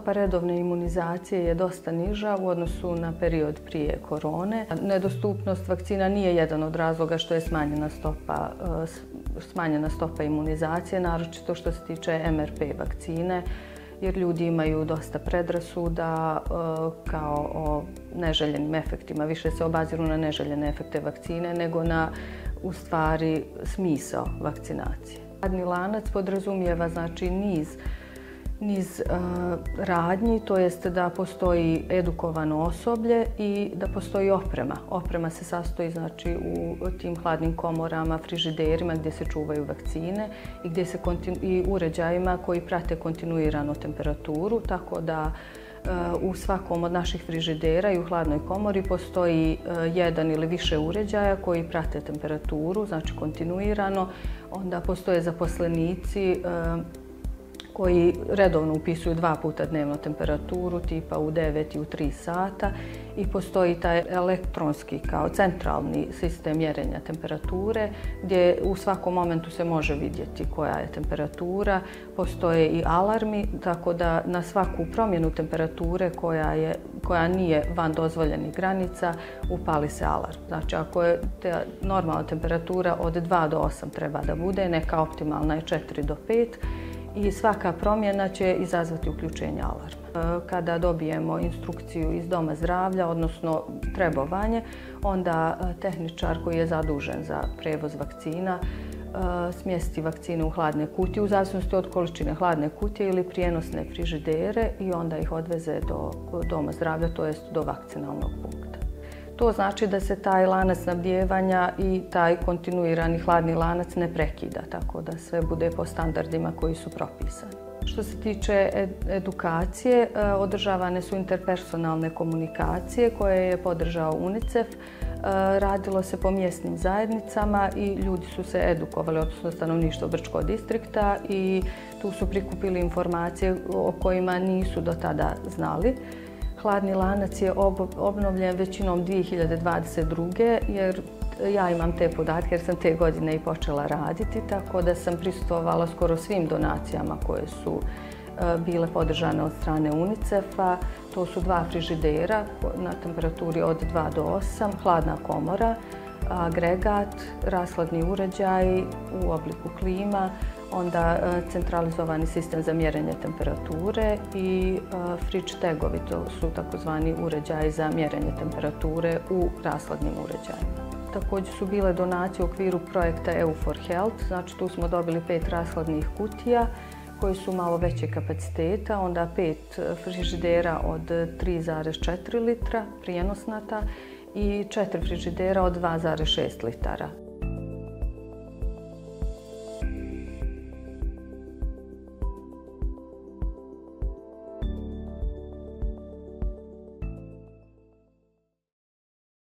stopa redovne imunizacije je dosta niža u odnosu na period prije korone. Nedostupnost vakcina nije jedan od razloga što je smanjena stopa imunizacije, naročito što se tiče MRP vakcine, jer ljudi imaju dosta predrasuda kao o neželjenim efektima. Više se obaziru na neželjene efekte vakcine nego na, u stvari, smisao vakcinacije. Hladni lanac podrazumijeva znači niz radnji, to jest da postoji edukovano osoblje i da postoji oprema. Oprema se sastoji znači u tim hladnim komorama, frižiderima gdje se čuvaju vakcine i uređajima koji prate kontinuirano temperaturu, tako da u svakom od naših frižidera i u hladnoj komori postoji jedan ili više uređaja koji prate temperaturu, znači kontinuirano. Onda postoje zaposlenici koji redovno upisuju 2 puta dnevno temperaturu, tipa u 9 i u 3 sata, i postoji taj elektronski kao centralni sistem mjerenja temperature gdje u svakom momentu se može vidjeti koja je temperatura. Postoje i alarmi, tako da na svaku promjenu temperature koja nije van dozvoljenih granica upali se alarm. Znači ako je normalna temperatura od 2 do 8 treba da bude, neka optimalna je 4 do 5. I svaka promjena će izazvati uključenje alarma. Kada dobijemo instrukciju iz doma zdravlja, odnosno trebovanje, onda tehničar koji je zadužen za prevoz vakcina smjesti vakcine u hladne kutije, u zavisnosti od količine hladne kutije ili prijenosne frižidere, i onda ih odveze do doma zdravlja, to jest do vakcinalnog punkta. To znači da se taj lanac snabdijevanja i taj kontinuirani hladni lanac ne prekida, tako da sve bude po standardima koji su propisani. Što se tiče edukacije, održavane su interpersonalne komunikacije koje je podržao UNICEF. Radilo se po mjesnim zajednicama i ljudi su se edukovali, odnosno stanovništvo Brčkog distrikta, i tu su prikupili informacije o kojima nisu do tada znali. Hladni lanac je obnovljen većinom 2022. jer ja imam te podatke jer sam te godine i počela raditi, tako da sam prisustvovala skoro svim donacijama koje su bile podržane od strane UNICEF-a. To su 2 frižidera na temperaturi od 2 do 8, hladna komora, agregat, rashladni uređaji u obliku klima, onda centralizovani sistem za mjerenje temperature i fridge tagovi, to su takozvani uređaji za mjerenje temperature u rashladnim uređajima. Također su bile donacije u okviru projekta EU for Health, znači tu smo dobili 5 rashladnih kutija koji su malo veće kapaciteta, onda 5 frižidera od 3,4 litra prijenosnata i 4 frižidera od 2,6 litara.